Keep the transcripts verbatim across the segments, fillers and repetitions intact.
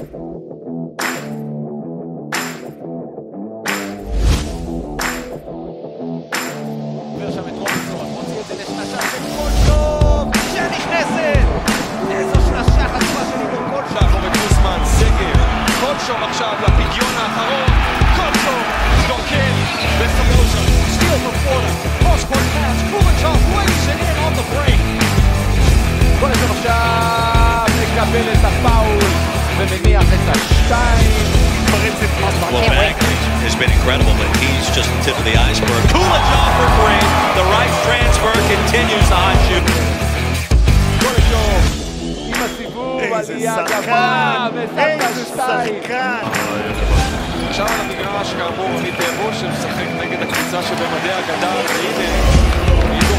שם את רובינסון, מוציא את זה לשלשה של קולשוב, שנכנסת! איזו שלשה חצובה של איגור קולשוב. עכשיו עובד גוסמן, סגר, קולשוב עכשיו לפגיון האחרון, קולשוב, דוקל, וסמושה, steal from Florida, cross-court pass, Kulichov lays it in on the break. קולשוב עכשיו מקבל את הפאול ומניח את השתיים. Well, Bagley has been incredible, but he's just the tip of the iceberg. Kulichov for three. The right transfer continues the hot shoot. קולשוב עם הסיבוב, עלייה גבוה, ושם את השתיים. עכשיו על המגרש, כאמור, עמית בוש שמשחק נגד הקבוצה שבמדעי הגדל, והנה, איגור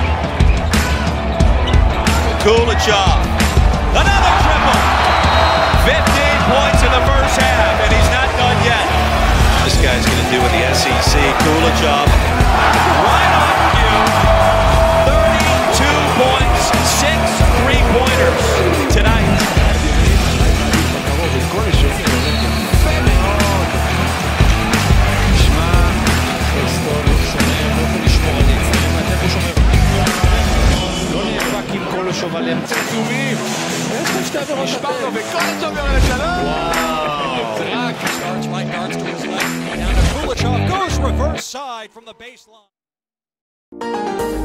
Kulichov, another triple. fifteen points in the first half, and he's not done yet. This guy's going to do in the S E C. Kulichov, right on cue. thirty-two points, six three-pointers tonight. קולשוב על אמצע עצומים. יש כאן שתי עבירות שפרנו וקולשוב יורד לשלום. וואו. זה רק. Starts right guards to his left. Down to Kulichov. Goes reverse side from the baseline.